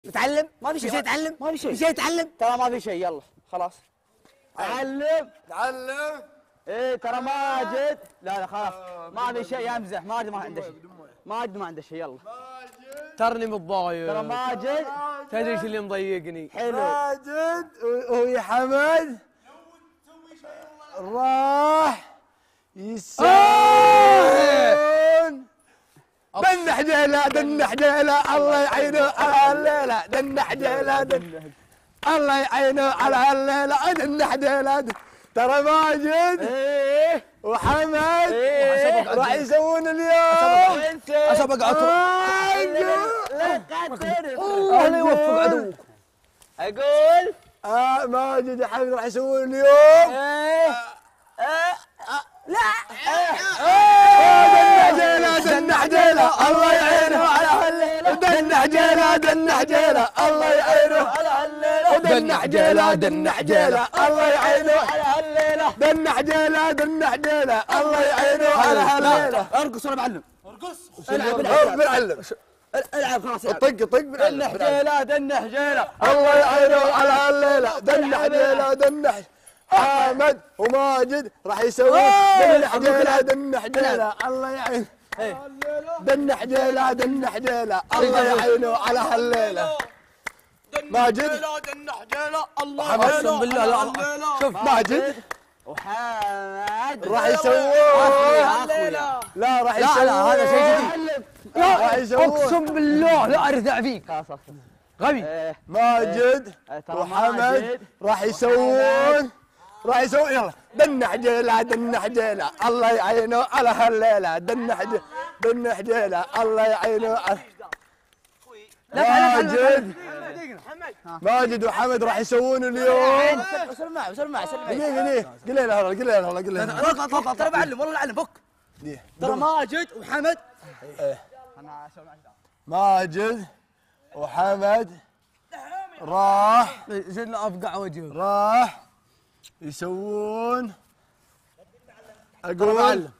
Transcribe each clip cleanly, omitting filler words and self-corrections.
بتعلم؟ ما في شيء يتعلم؟ ما في شيء. في شيء يتعلم؟ ترى ما في شيء. يلا خلاص تعلم. تعلم. ايه ترى ماجد. لا خلاص ما في شيء. يمزح ماجد ما عنده شيء. ماجد ما عنده شيء. يلا ترني متضايق. ترى ماجد تدري ايش اللي مضايقني؟ حلو. ماجد ويا حمد راح يسوون دنح جيله دنح جيله الله يعينه على هالليله دنح جيله الله يعينه على هالليله دنح جيله. ترى ماجد وحمد راح يسوون اليوم اسبق عطر. لا تقدر. الله يوفق عدوك. اقول ماجد وحمد راح يسوون اليوم لا دنح جيله دنح جيله الله يعينه على هالليله دنح جيله دنح جيله الله يعينه على هالليله دنح جيله دنح جيله الله يعينه على هالليله دنح جيله دنح جيله الله يعينه على هالليله. ارقص ولا بعلم. بنعلم العب خلاص. طق بنعلم دنح جيله دنح جيله الله يعينه على هالليله دنح جيله دنح. حمد وماجد راح يسوون دنح جيله دنح جيله الله يعينه دنح جيله دنح جيله الله يعينه على هالليله. ماجد دنح جيله الله اقسم بالله. لا شوف ماجد وحمد راح يسوون لا راح يسوون هذا شيء جديد. راح يسوون اقسم بالله لا ارثع فيك. غبي. ماجد وحمد راح يسوون يلا دنح جيله دنح جيله الله يعينه على هالليله دنح جيله الله يعينه على ماجد وحمد راح يسوون اليوم. سمع قل له ترى بعلم والله العلم فك. ترى ماجد وحمد ماجد وحمد راح جلنا افقع وجهه. راح يسوون اقول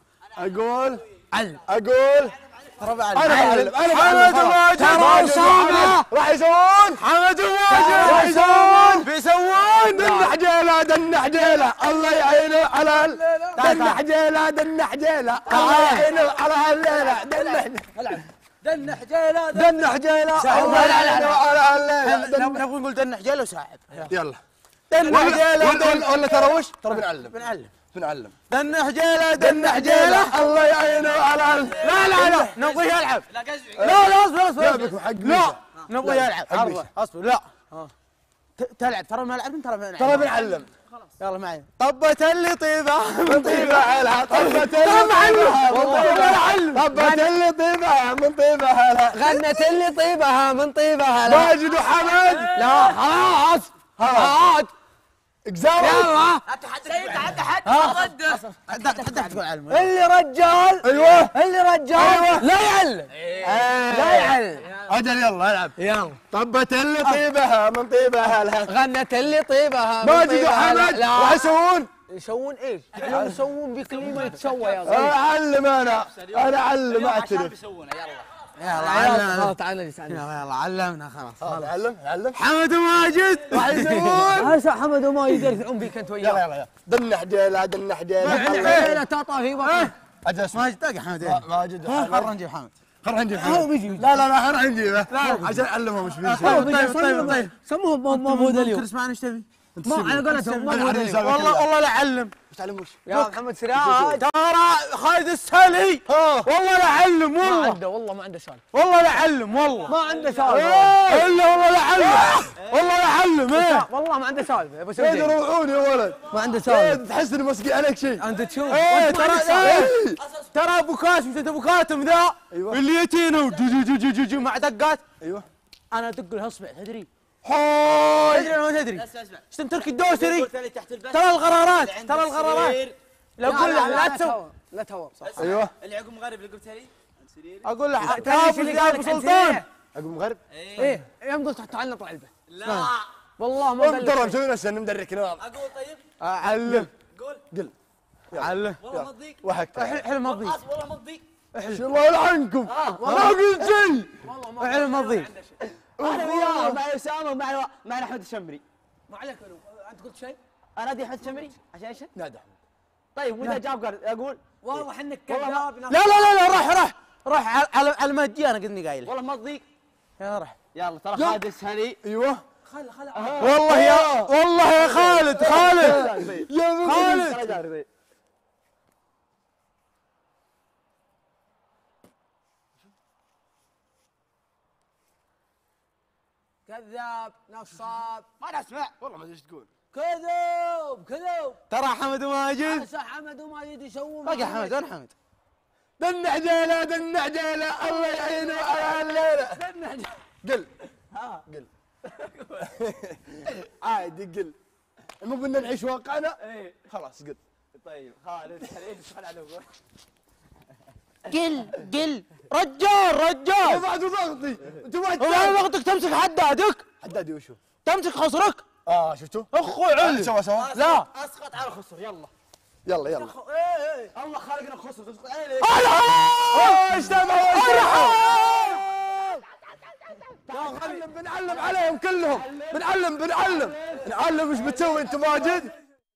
ترى بعلم. انا بعلم ترى أسامة راح يسوون حمد وماجد راح يسوون بيسوون دنح جيله الله يعينه على دنح جيله الله يعينه على هالليله دنح جيله دنح جيله الله يعينه على هالليله. نبغى نقول دنح جيله وساعد. يلا دنح جيله ولا ترى وش؟ ترى بنعلم دنح جيله الله يعينه على لا نبغى يلعب. لا اصبر لعبك حق لا نبغى يلعب. حق اصبر لا تلعب. ترى ما لعب. ترى بنعلم. يلا معي. طبت اللي طيبها من طيبها لها طبت اللي طيبها طبت اللي طيبها من طيبها لها غنت اللي طيبها من طيبها لا. ماجد وحمد لا خلاص هات اقزار يلا. تحدى تقول علم. اللي رجال. ايوه اللي رجال لا يعلم. لا يعلم. اجل يلا العب. يلا. طبت اللي طيبها من طيبها لها غنت اللي طيبها ماجد وحمد راح يسوون يسوون ايش؟ يسوون بكلمه يتسوى يا غالي. اعلم انا اعلم اعترف. يلا علمنا. تعال يلا علمنا خلاص. علم حمد وماجد راح يسوون هسه حمد وما يدرثعون بك انت وياه. يلا دنح جيله لا تعطى في بطن. اجل ماجد تلقى حمد. ماجد خلنا نجيب حمد. خلنا نجيب هو بيجي. لا خلنا نجيبه عشان اعلمهم ايش بيصير. طيب سموه مبود اليوم. تسمعنا ايش تبي؟ ما على قولتهم مبود اليوم. والله لا علم. ايش تعلموش؟ يا محمد سراج ترى خالد السالي والله لا علم. والله ما عنده سالفه. والله لا علم. والله ما عنده سالفه. الا والله لا علم. والله لا علم. والله ما عنده سالفه يا ابو سعود. يروعوني يا ولد. ما عنده سالفه. تحس اني مسقي عليك شيء. انت تشوف. ترى ابو كاسم انت ابو كاتم ذا اللي يتينا جو مع دقات. ايوه انا ادق له اصبع تدري. حوي تدري انا ما تدري. ايش ترك الدوسري. ترى الغرارات لا اقول له لا تسوي. لا تهور صح. ايوه اللي عقب مغرب اللي قلت لي اقول له تعرف اللي قال ابو سلطان عقب مغرب. ايه يمضي تعلق علبه. لا والله ما ترى مسوي نفسه مدرك نوام. اقول طيب علم قول علم والله ما تضيق وحكت حلم ما تضيق. والله ما تضيق الله يلعنكم ما قلت شيء. حلم ما تضيق. انا وياه مع اسامه ومع احمد الشمري. ما عليك انت قلت شيء؟ انادي احمد الشمري عشان ايش؟ نادى احمد. طيب واذا جاب قال اقول واضح انك كذاب. لا لا لا راح على ما تجي انا قدني قايل. والله ما تضيق. يا راح. يلا ترى خالد السهلي. ايوه والله يا خالد يا خالد كذاب نصاب. ما نسمع. والله ما ادري ايش تقول. كذوب. ترى حمد وماجد. هسه حمد وماجد يسوون. باقي حمد وين حمد؟ دنع جيله دنع جيله الله يعينه على الليله. قل قل عادي قل. مو بدنا نعيش واقعنا. ايه خلاص قل. طيب خالد السهلي خل على ابوه. قل رجال بعد ضغطي انت والله ضغطك تمسك حدادك حدادي وشو؟ تمسك خصرك شفتوا؟ اخوي علم سوا لا اسقط على خسر يلا. يلا الله خالقنا خسر تسقط عليه. بنعلم عليهم كلهم. بنعلم وش بتسوي انت ماجد؟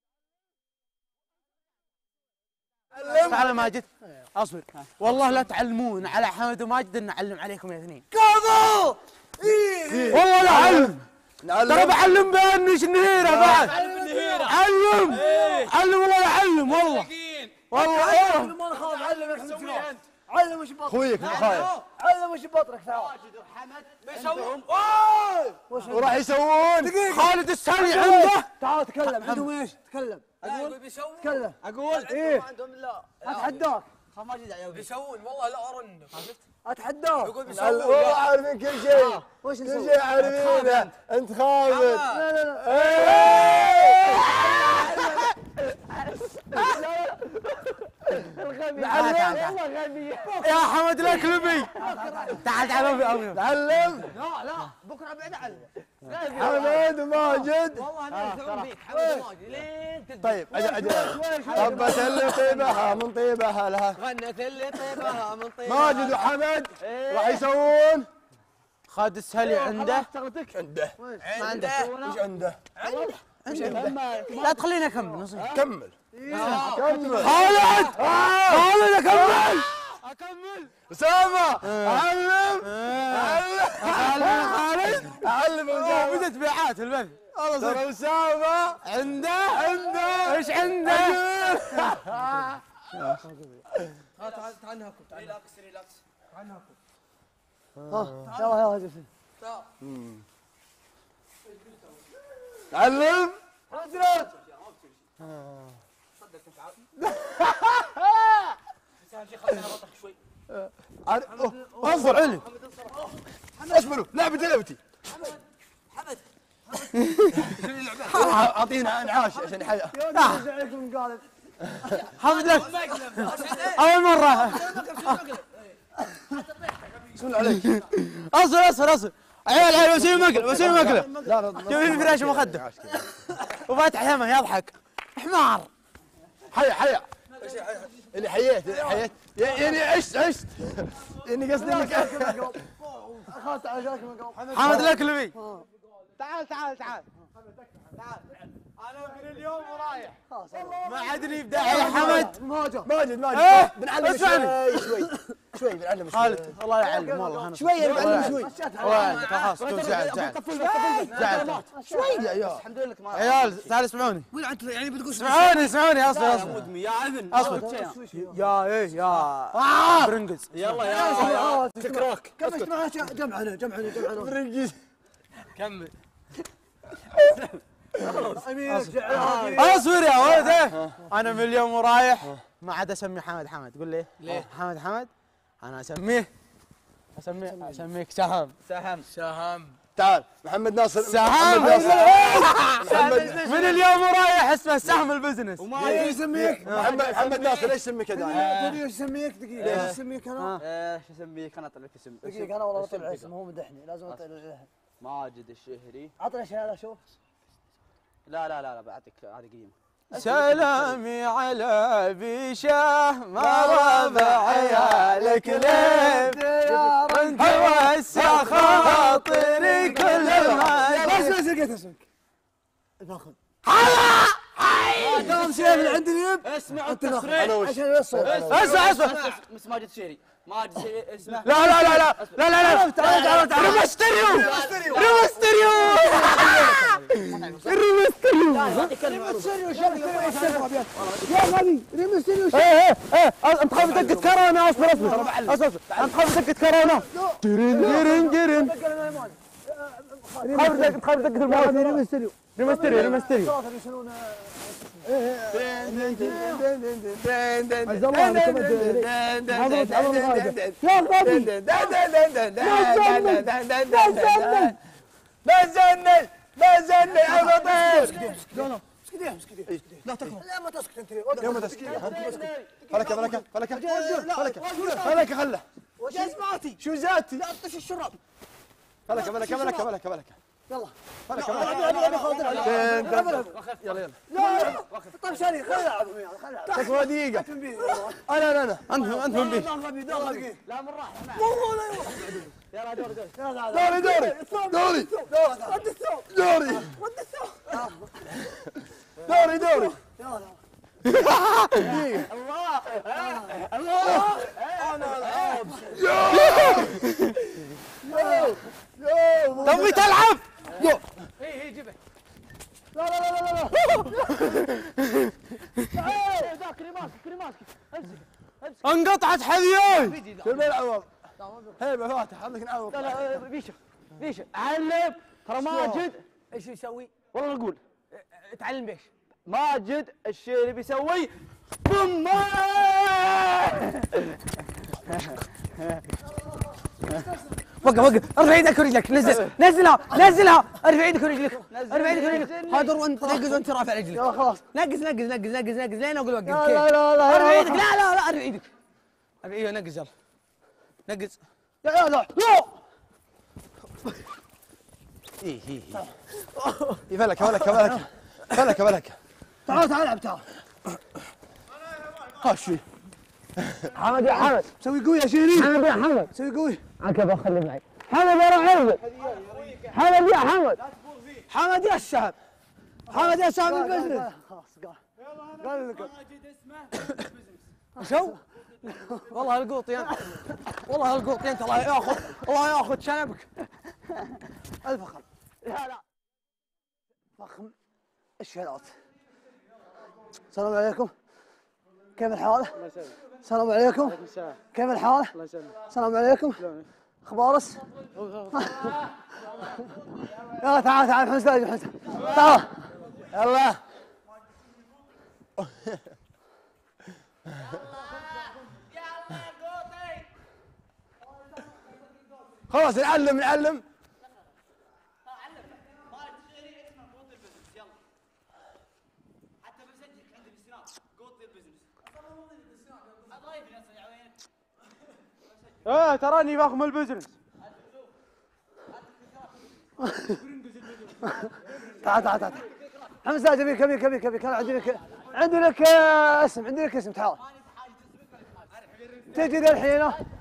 تعال ماجد اصبر والله لا تعلمون على حمد وماجد ان نعلم عليكم يا اثنين. كفو. والله لا علم ترى بعلم بانش النهيره بعد. علم والله لا علم والله ما نخاف. علم يا حمد. علم وش بطرك. اخويك خايف. علم وش بطرك. ماجد وحمد بيسوون. وراح يسوون. خالد السهلي عنده. تعال تكلم. عندهم ايش؟ تكلم. اقول بيسوون. تكلم. اقول ايه. عندهم لا اتحداك. خلاص ماجد عيوب. بيسوون والله لا ارن. عرفت؟ اتحداك. يقول بيسوون. والله عارفين كل شيء. وش كل نسوي؟ شيء عارفينه. انت خايف. لا لا لا. والله غبي. يا حمد الاكلبي تعال ابي تعلم. لا بكره بعد علم. حمد وماجد. والله انا ادعو بيك حمد وماجد لين تدري. طيب اجل طبت اللي طيبها من طيبها لها. غنت اللي طيبها من طيبها. ماجد وحمد راح يسوون. خالد السهلي عنده عنده. ما عنده وش عنده؟ لا تخليني اكمل نصيحة. كمل. كمل. خالد اكمل اسامه علم. خالد علم اسامه. بدت بيعات البث ترى اسامه عنده ايش عنده؟ تعال نهاكم. ريلاكس. يلا جلسوا. علم. انظر علم اصبروا لعبتي. اعطينا انعاش عشان يحيا. حافظ لك اول مره. شو عليك؟ اصبر عيال وسيم مقلب جايبين فراش ومخده وفاتح يمه يضحك حمار. حيا اللي حييت يعني عشت يعني قصدي انك اخذت على جاك من قبل. حمد الاكلبي تعال. انا من اليوم ورايح. ما عادني ابداع يا حمد. ماجد بنعلم شوي بنعلم خالد الله يعلم والله انا شوي بنعلم شوي. الله خلاص زعل شوي يا الحمد لله ما عيال تعال اسمعوني وين انت يعني بتقول اسمعوني اصبر مدمي يا ابن يا ايه يا برنجز يلا يا تكراك. كم اجتماع جمعنا. برنجز. كمل. اصبر يا ولد. انا من اليوم ورايح ما عاد اسمي حمد. قول لي ليه؟ حمد انا اسميك سهم. تعال محمد ناصر. سهم من اليوم ورايح اسمه سهم البزنس. وما يسميك محمد ناصر ليش يسميك كذا؟ ايش يسميك؟ دقيقه ايش يسميك انا؟ ايش اسميك انا؟ طلعت اسم دقيقه انا والله طلع اسم هو مدحني لازم اطلع له. ماجد الشهري. عطنا شهاده شوف. لا بعطيك هذه قيمه. سلامي على بيشه ما ربع عيالك ليف انت وسع خاطري كل ما بس لقيت اسمك باخذ قام سيف اللي عند اليب اسمع التصريح عشان الصوت اسمع بس ماجد شيري ماجد شيري اسمه لا لا لا لا لا لا لا تعال ريمستريو ريمستريو يا غبي ريمستيريو انت خايف دقة كورونا اصبر انت خايف دقة كورونا جرين خايف دقة الموت ريمستيريو بزني يا لطيف لا تكفى لا ما تسكت انت يوم تسكت فلك خله وش ذاتي شو ذاتي لا طش الشراب فلك يلا فلك يلا لا طيب ثاني خلينا نلعب خلينا تكفى دقيقة انا انتم بي لا من راح يلا دوري تبي تلعب هي جيبه لا كريمات انقطعت حذيان شو الملعب هيبه فاتح عندك نعوض لا بيشه علم ترى ماجد ايش يسوي؟ والله نقول تعلم بيش ماجد الشيء بيسوي بوم وقف ارفع ايدك ورجلك نزلها ارفع ايدك ورجلك هذا وانت نقز وانت رافع رجلك خلاص نقز لين اقول وقف لا ارفع ايدك لا ارفع ايدك ايوه نقز يلا نقز لا فلك تعال العب تعال خاشي حمد يا حمد سوي قوي يا شيرين حمد يا حمد سوي قوي عقب خلي معي حمد يا رعيب حمد يا حمد حمد يا الشعب حمد يا شعب البزنس خلاص قال لك شو والله القوطين الله ياخذ شنبك الفخم لا فخم الشهادات السلام عليكم كيف الحال؟ السلام عليكم كيف الحال؟ السلام عليكم اخبارس؟ يلا تعال محمد تعال يلا خلاص نعلم تراني فخم البزنس تعال حمزة كبير كان عندي لك اسم تعال تجي الحين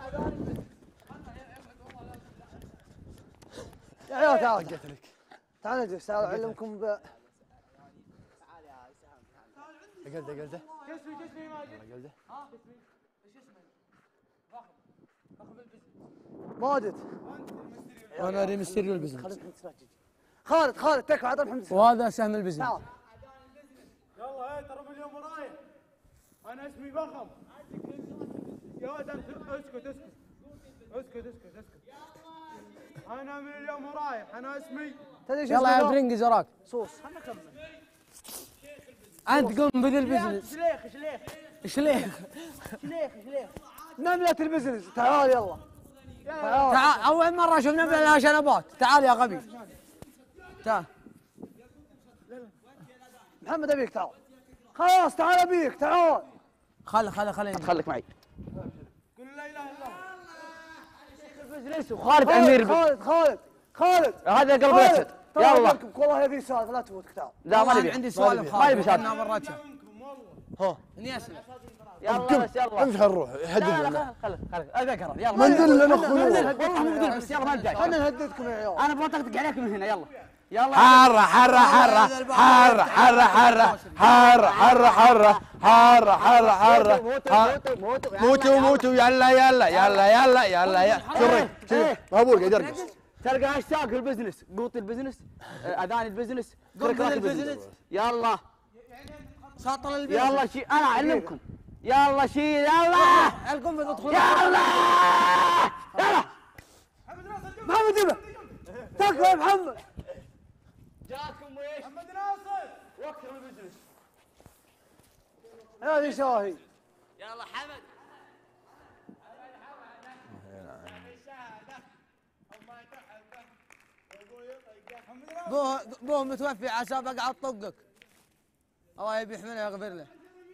يا تعال تعال نجلس تعال اعلمكم قلده ماجد انا ريمستيريو البزنس خالد تكفى عطى محمد وهذا سهم البزنس تعال يلا ترى من اليوم وراي انا اسمي فخم يا ولد اسكت انا من اليوم ورايح انا اسمي يلا يا برنجز وراك صوص انت قم بدل البزنس شليخ نملة البزنس تعال يلا تعال اول مرة اشوف نملة لها شنبات تعال يا غبي تعال محمد ابيك تعال خلاص تعال ابيك تعال خليك معي قل لا اله الا الله البزنس وخالد امير خالد هذا قلب الاسد يلا. والله يبي سالفه لا تفوتك تعال. لا ما نبي. عندي سوالف ما نبي خالد. سالفه. ها اني اسال. يلا بس يلا. امشي خل نروح لا يحدد لا لنا. خل ابي اقرب يلا. منزل لنا خلود. والله منزل بس يلا ما جاي. خلنا نهددكم يا عيال. انا بطقطق عليك من هنا يلا. يلا. حرة حرة حرة حرة حرة حرة حرة حرة حرة حرة حرة حرة موتوا موتوا يلا يلا يلا يلا يلا يلا شري شري مهبول قاعد يرقص. تلقى هاشتاج البزنس، قوط البزنس، اذان البزنس، قنبل البزنس. يلا ساطل البيت. يلا شيل انا اعلمكم. يلا شيل يلا. القنبل تدخل. يلا يلا. محمد يبا تكفى يا محمد. جاكم ويش؟ محمد ناصر. وقت البزنس. هذه شاهي. يلا حمد. بوه متوفي عشان بقعد طقك. الله يبي يحمله يغفر له.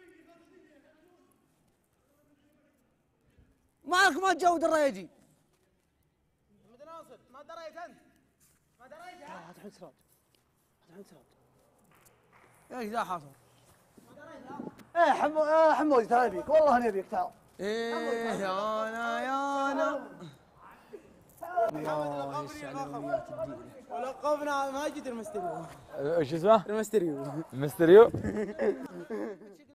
مالك ما تجود الريجي. محمد ناصر ما دريت انت. ما دريت. هات الحين سراج. هات الحين سراج. ايش ذا حصل؟ ايه حمودي تعال ابيك والله انا ابيك تعال. ايه يانا يانا. الله يسعد امنيات الدين. ولقبنا ماجد المستريو. ايش اسمه؟ المستريو. المستريو